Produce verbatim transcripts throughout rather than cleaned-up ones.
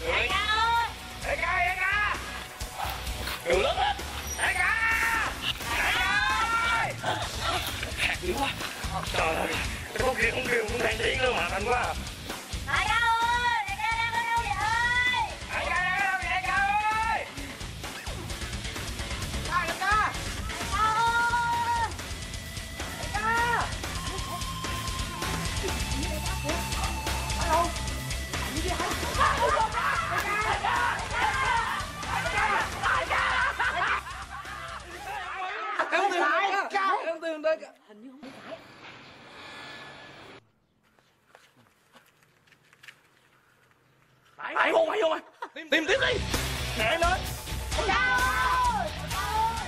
Đại ca ơi! Đại ca, đại ca! Đường lớn lên! Đại ca! Đại ca ơi! Hạt dữ quá! Trời ơi! Cái con kia không kêu, không đang tiếng nữa mà anh quá. Đại ca ơi! Đại ca đang ở đâu vậy? Đại ca đang ở đâu vậy đại ca ơi? Đại ca! Đại ca! Đại ca ơi! Đại ca! Alo! Gì vậy hả? Đại ca! Em tìm đại ca, em tìm đại ca. Hình như không phải. Phải không, phải không? Tìm tìm tiếp đi. Nhẹ lên. Đại ca ơi! Đại ca ơi!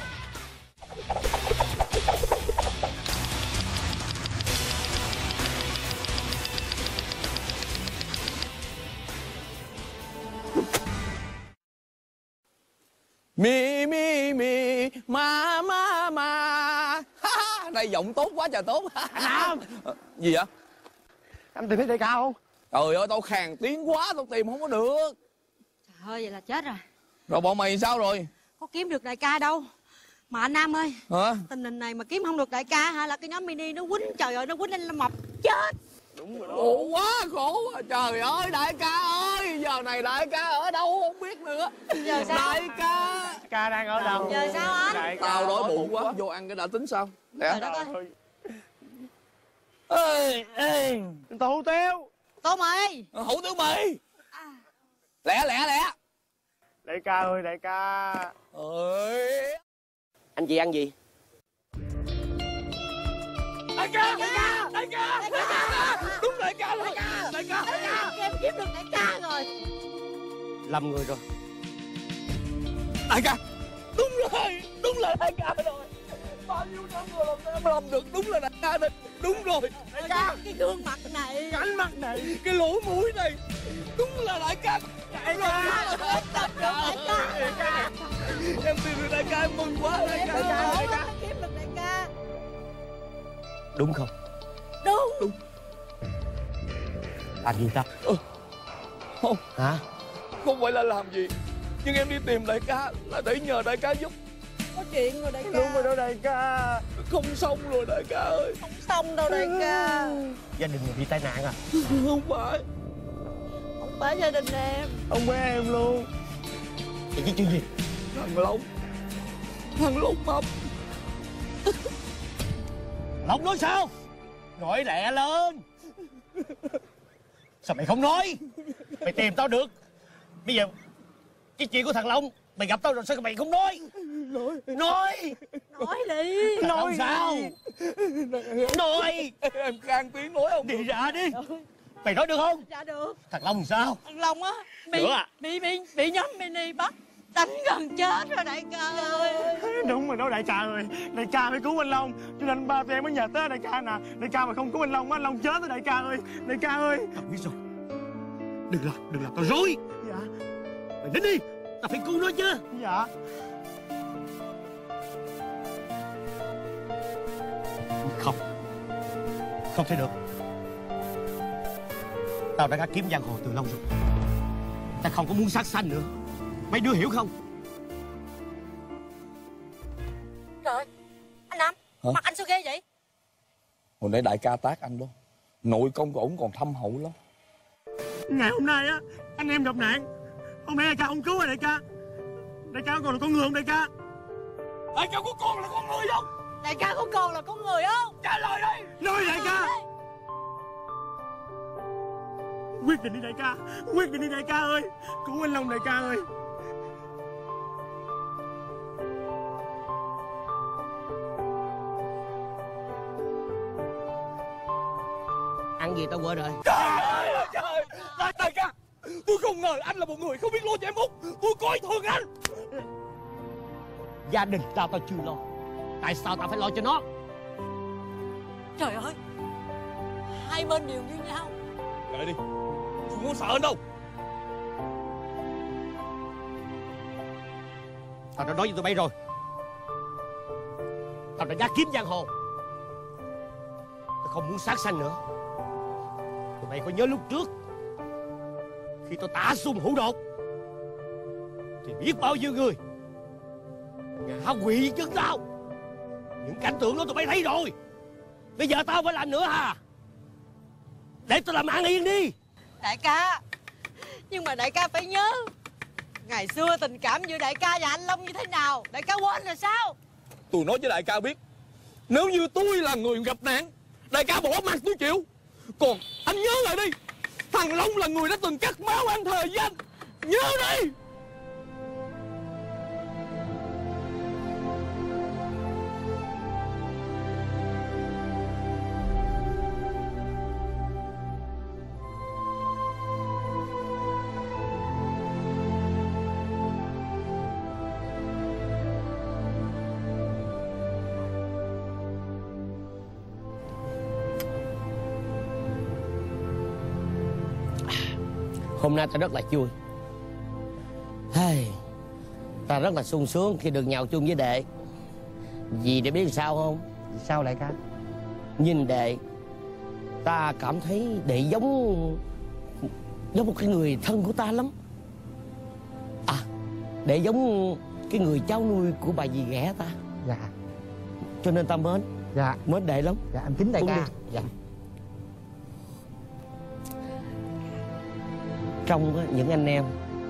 Mi mi mi ma ma ma. Đây giọng tốt quá trời tốt. Nam. Gì vậy? Em tìm thấy đại ca không? Trời ơi tao khàn tiếng quá, tao tìm không có được. Trời ơi, vậy là chết rồi. Rồi bọn mày sao rồi? Có kiếm được đại ca đâu. Mà anh Nam ơi, Hả? tình hình này mà kiếm không được đại ca hả, là cái nhóm mini nó quýnh, trời ơi nó quýnh anh Lâm Mập chết. Đúng rồi đó. Khổ quá, khổ quá. Trời ơi đại ca ơi, giờ này đại ca ở đâu không biết nữa. Giờ sao? Đại ca. Đại ca đang ở đâu? Giờ sao anh? Đại ca Tao đói ở bụng quá, vô ăn cái đã tính sao? Trời đất ơi. Ê, ê, tao hủ tiếu. Tô mày. Hủ tiếu mì. Lẹ lẹ lẹ. Đại ca ơi, đại ca. Ơi. Anh chị ăn gì? Đại ca, đại ca, đại ca, đại ca. Đúng đại ca rồi. Đại ca, đại ca. Em kiếm được đại ca rồi. Lầm người rồi. Đại ca. Đúng rồi, đúng là đại ca rồi. Bao nhiêu năm rồi làm sao em làm được, đúng là đại ca đây. Đúng rồi. Đại ca. Cái gương mặt này, Cái ánh mắt này, cái lỗ mũi này, đúng là đại ca. Đại ca. Đại ca. Đại ca. Đại ca. Em tìm được đại ca, em mừng quá đại ca. Đại ca, đại ca. Kiếm được đại ca. Đúng không? Đúng. Đúng. Làm gì ta? Ừ. Không. Hả? Không phải là làm gì, nhưng em đi tìm đại ca là để nhờ đại ca giúp. Có chuyện rồi đại ca. Đúng rồi đó đại ca. Không xong rồi đại ca ơi. Không xong đâu đại ca. Gia đình mình bị tai nạn à? Không phải. Không phải gia đình em. Ông bé em luôn. Vậy chứ chuyện gì? Thằng Long. Thằng Long Mập. Long nói sao? Nói lẹ lên. Sao mày không nói? Mày tìm tao được. Bây giờ cái chuyện của thằng Long mày gặp tao rồi sao mày không nói? Nói. Nói. Nói đi. Nói sao? Nói. Em can tiếng nói không? Đi ra đi. Mày nói được không? Dạ được. Thằng Long sao? Thằng Long á bị Nữa à? bị bị bị nhóm mini bắt, đánh gần chết rồi đại ca ơi. Đúng rồi đó đại ca ơi. Đại ca phải cứu anh Long. Cho nên ba tụi em mới nhờ tới đại ca nè. Đại ca mà không cứu anh Long, anh Long chết rồi đại ca ơi. Đại ca ơi. Tao biết rồi. Đừng làm, đừng làm tao rối. Dạ. Mày đến đi. Tao phải cứu nó chứ. Dạ. Không. Không thể được. Tao đã kiếm giang hồ từ lâu rồi. Tao không có muốn sát sanh nữa. Mấy đứa hiểu không? Trời, anh Nam. Hả? Mặt anh sao ghê vậy? Hồi nãy đại ca tát anh đó. Nội công của ổng còn thâm hậu lắm. Ngày hôm nay á, anh em gặp nạn. Hôm nay đại ca không cứu rồi đại ca. Đại ca còn là con người không đại ca? Đại ca của con là con người không? Đại ca của con là con người không? Trả lời đi. Nói đại ca. Quyết định đi đại ca. Quyết định đi đại ca ơi. Cứu anh Long đại ca ơi. Ăn gì tao quên rồi. Trời ơi trời. Đại, đại ca, tôi không ngờ anh là một người không biết lo cho em út. Tôi coi thường anh. Gia đình tao tao chưa lo. Tại sao tao phải lo cho nó? Trời ơi, hai bên đều như nhau. Kệ đi, tôi không sợ anh đâu. Tao đã nói với tụi bay rồi. Tao đã dắt kiếm giang hồ. Tao không muốn sát sanh nữa. Tụi bay có nhớ lúc trước Khi tôi tả xung hữu đột thì biết bao nhiêu người ngã quỵ chân tao. Những cảnh tượng đó tụi bay thấy rồi. Bây giờ tao phải làm nữa hả? Để tôi làm ăn yên đi. Đại ca, nhưng mà đại ca phải nhớ, ngày xưa tình cảm giữa đại ca và anh Long như thế nào, đại ca quên rồi sao? Tôi nói với đại ca biết, nếu như tôi là người gặp nạn, đại ca bỏ mặt tôi chịu. Còn anh nhớ lại đi, thằng Long là người đã từng cắt máu anh thề với anh. Nhớ đi. Hôm nay ta rất là vui. Hey, ta rất là sung sướng khi được nhậu chung với đệ. Vì để biết sao không? Sao đại ca? Nhìn đệ, ta cảm thấy đệ giống giống một cái người thân của ta lắm. À, đệ giống cái người cháu nuôi của bà dì ghẻ ta. Dạ. Cho nên ta mến. Dạ. Mến đệ lắm. Dạ em kính đại Uống ca. đi. Dạ. Trong á, những anh em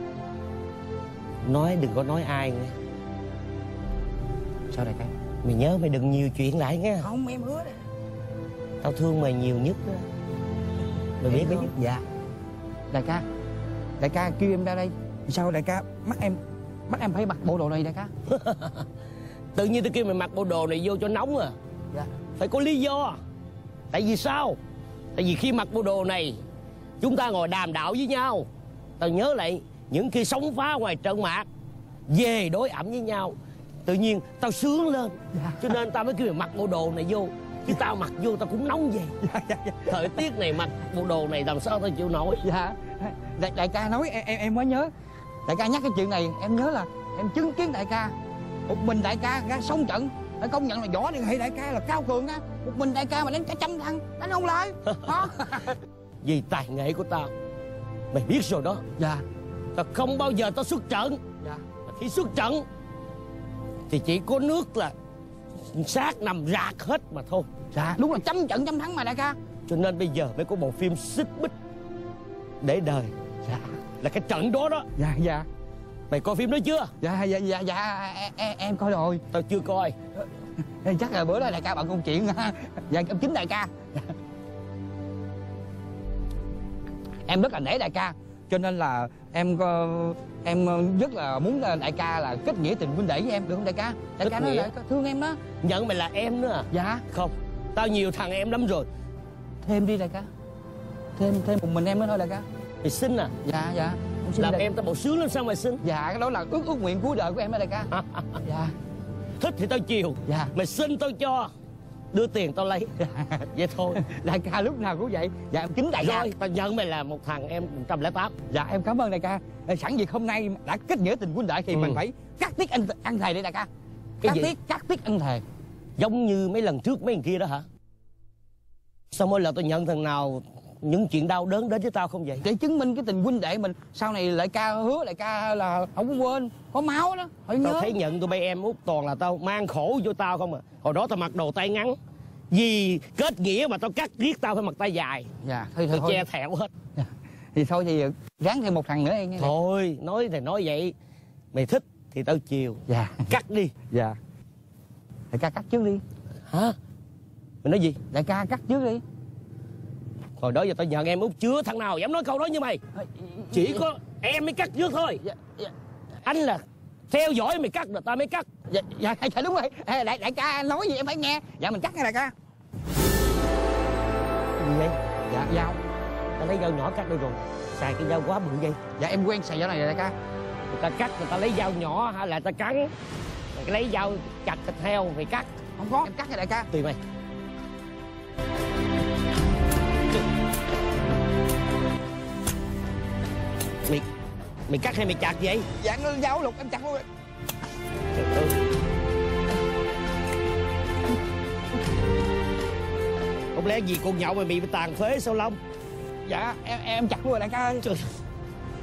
nói đừng có nói ai nghe. Sao đại ca? Mày nhớ mày đừng nhiều chuyện lại nghe. Không, em hứa. Tao thương mày nhiều nhất đó. Mày biết biết. Dạ. Đại ca, đại ca kêu em ra đây. Sao đại ca? Mắt em Mắt em phải mặc bộ đồ này đại ca. Tự nhiên tôi kêu mày mặc bộ đồ này vô cho nóng à. Dạ. Phải có lý do. Tại vì sao? Tại vì khi mặc bộ đồ này chúng ta ngồi đàm đạo với nhau. Tao nhớ lại những khi sóng phá ngoài trận mạc, về đối ẩm với nhau, tự nhiên tao sướng lên. Dạ. Cho nên tao mới kêu mày mặc bộ đồ này vô. Chứ tao mặc vô tao cũng nóng vậy. Dạ, dạ, dạ. Thời tiết này mặc bộ đồ này làm sao tao chịu nổi. Dạ. Đại, đại ca nói em, em em mới nhớ. Đại ca nhắc cái chuyện này em nhớ là em chứng kiến đại ca một mình đại ca ra sông trận. Phải công nhận là võ liên hệ đại ca là cao cường á. Một mình đại ca mà đánh cả trăm thằng đánh không lại. Đó. Vì tài nghệ của tao, mày biết rồi đó. Dạ. Tao không bao giờ tao xuất trận. Dạ. Mà khi xuất trận thì chỉ có nước là xác nằm rạc hết mà thôi. Dạ. Đúng là trăm trận trăm thắng mà đại ca. Cho nên bây giờ mới có bộ phim Xích Bích để đời. Dạ. Là cái trận đó đó. Dạ dạ. Mày coi phim đó chưa? Dạ dạ dạ dạ em, em, em coi rồi. Tao chưa coi. Chắc là bữa đó đại ca bận công chuyện. Dạ em kính đại ca. Em rất là nể đại ca, cho nên là em em rất là muốn đại ca là kết nghĩa tình huynh đệ với em, được không đại ca? Đại Kết ca nói nghĩa? là thương em đó. Nhận mày là em nữa à? Dạ. Không, tao nhiều thằng em lắm rồi. Thêm đi đại ca. Thêm thêm một mình em nữa thôi đại ca. Mày xin à? Dạ dạ. Em Làm đại... em tao bộ sướng lắm sao mày xin? Dạ cái đó là ước ước nguyện cuối đời của em đó đại ca. Dạ. Thích thì tao chiều. Dạ. Mày xin tao cho, đưa tiền tao lấy. Vậy thôi. Đại ca lúc nào cũng vậy. Dạ em kính đại ca. Rồi tao nhận mày là một thằng em một trăm lẻ tám. Dạ em cảm ơn đại ca. Sẵn việc hôm nay đã kết nghĩa tình huynh đệ thì Ừ. mình phải cắt tiết ăn ăn thề đi đại ca. Cái Cắt gì? tiết cắt tiết ăn thề. Giống như mấy lần trước mấy thằng kia đó hả? Sao mỗi lần tao nhận thằng nào những chuyện đau đớn đến với tao không vậy? Để chứng minh cái tình huynh đệ mình. Sau này lại ca hứa lại ca là không quên. Có máu đó phải nhớ. Tao thấy nhận tụi bay em út toàn là tao mang khổ vô tao không à. Hồi đó tao mặc đồ tay ngắn, vì kết nghĩa mà tao cắt riết tao phải mặc tay dài. Dạ thôi thôi Tao thôi. che thẹo hết. Dạ. Thì thôi thì ráng thêm một thằng nữa em nghe. Thôi nói thì nói vậy. Mày thích thì tao chiều. Dạ. Cắt đi. Dạ. Đại ca cắt trước đi. Hả? Mày nói gì? Đại ca cắt trước đi. Hồi đó giờ tao nhận em út chưa thằng nào dám nói câu đó như mày. Chỉ có em mới cắt trước thôi. Dạ, dạ. Anh là theo dõi mày cắt rồi tao mới cắt. Dạ, dạ, dạ đúng rồi. Đại, đại ca nói gì em phải nghe. Dạ mình cắt nha đại ca. Gì vậy? Dạ dao. Tao lấy dao nhỏ cắt đi rồi. Xài cái dao quá bự vậy. Dạ em quen xài dao này rồi đại ca. Người ta cắt người ta lấy dao nhỏ hay là ta cắn. Mày lấy dao chặt thịt heo mày cắt. Không có. Em cắt nha đại ca. Tùy mày. Mày mày cắt hay mày chặt vậy? Dạ dao lục em chặt luôn rồi. Trời ơi. Không lẽ gì con nhậu mày bị tàn phế sao Long? Dạ em em chặt luôn rồi đại ca ơi. Trời,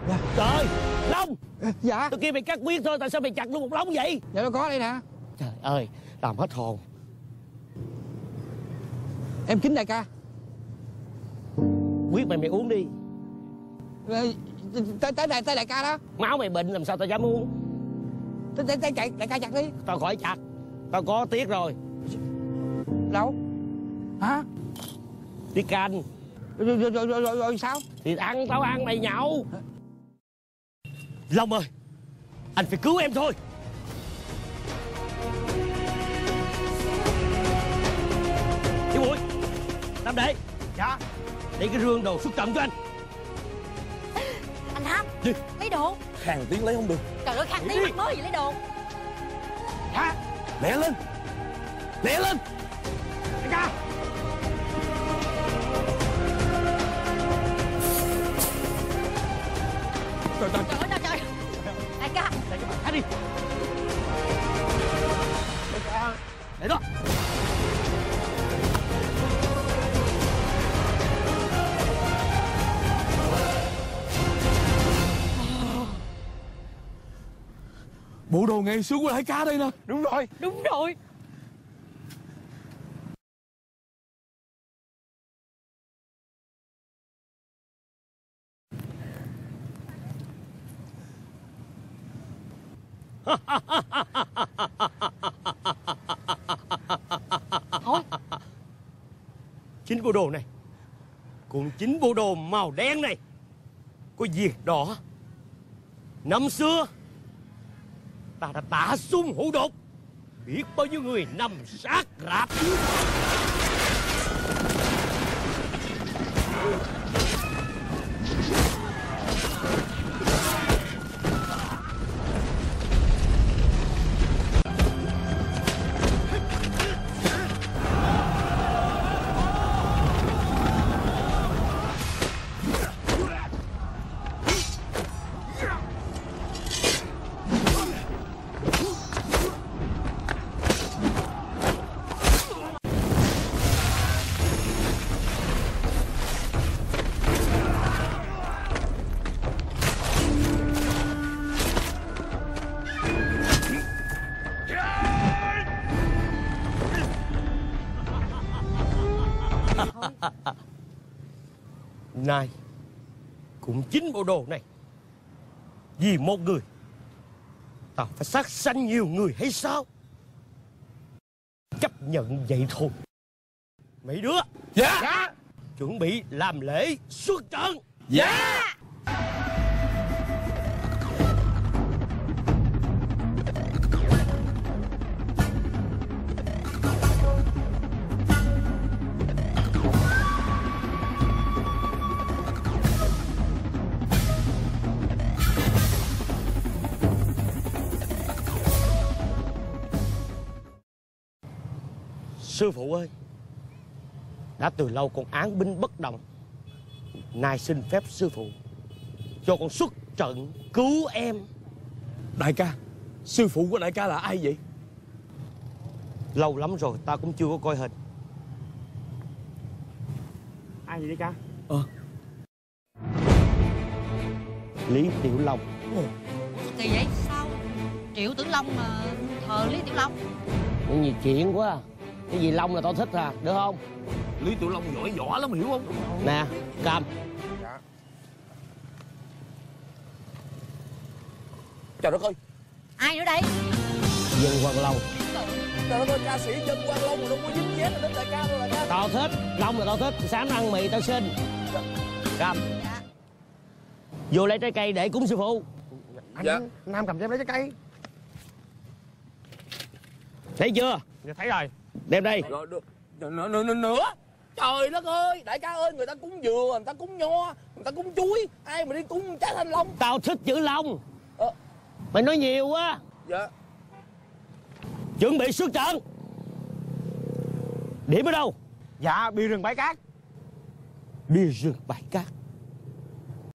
Dạ. Trời, Long. Dạ. Tôi kia mày cắt quyết thôi, tại sao mày chặt luôn một lóng vậy? Dạ nó có đây nè. Trời ơi, làm hết hồn. Em kính đại ca. Quyết mày mày uống đi. Tới tới đại tới đại ca đó. Máu mày bệnh làm sao tao dám uống. Tới tới chạy đại ca chặt đi. Tao khỏi chặt. Tao có tiếc rồi. Đâu? Hả? Đi canh. Rồi rồi rồi rồi, rồi, rồi sao? Thì ăn tao ăn mày nhậu. Long ơi, anh phải cứu em thôi. Chị Bụi, Tam Đệ. Dạ. Để cái rương đồ xuất trận cho anh. Anh Ham. Gì? Lấy đồ. Hàng tiếng lấy không được. Trời ơi, khăn tí mặt mới gì lấy đồ. Hả? Lẹ lên. Lẹ lên. Đại ca. Trời trời. Trời ơi, trời trời. Đại ca. Để cho bạn thả đi. Đại ca. Để đó. Bộ đồ ngày xưa của đại ca đây nè. Đúng rồi. Đúng rồi. Thôi. Chính bộ đồ này cùng chính bộ đồ màu đen này có viền đỏ. Năm xưa ta đã tả xung hữu đột, biết bao nhiêu người nằm sát rạp. Này, cũng chính bộ đồ này, vì một người tao phải sát sanh nhiều người hay sao? Chấp nhận vậy thôi. Mấy đứa. Dạ. Dạ. Chuẩn bị làm lễ xuất trận. Dạ. Sư phụ ơi, đã từ lâu con án binh bất động, nay xin phép sư phụ cho con xuất trận cứu em. Đại ca, sư phụ của đại ca là ai vậy? Lâu lắm rồi ta cũng chưa có coi hình. Ai vậy đại ca? Ờ. Lý Tiểu Long. Kỳ vậy? Sao Triệu Tử Long mà thờ Lý Tiểu Long? Cái gì chuyện quá. Cái gì Long là tao thích à, được không? Lý Tiểu Long giỏi võ lắm, hiểu không? Nè, cầm. Dạ. Trời đất ơi. Ai nữa đây? Dân Quang Long. Trời đất ơi, ca sĩ Dân Quang Long mà đâu có dính dáng đến đại ca đâu đại ca. Tao thích, Long là tao thích. Sáng ăn mì tao xin. Cầm. Dạ. Vô lấy trái cây để cúng sư phụ. Anh Dạ. Nam cầm cho em lấy trái cây. Thấy chưa? Dạ thấy rồi. Đem đây. Rồi, được. Nữa, nữa, nữa, nữa. Trời đất ơi, đại ca ơi, người ta cúng dừa, người ta cúng nho, người ta cúng chuối, ai mà đi cúng trái thanh long. Tao thích chữ Long. Ờ. Mày nói nhiều quá. Dạ. Chuẩn bị xuất trận. Điểm ở đâu? Dạ bia rừng bãi cát. Bia rừng bãi cát.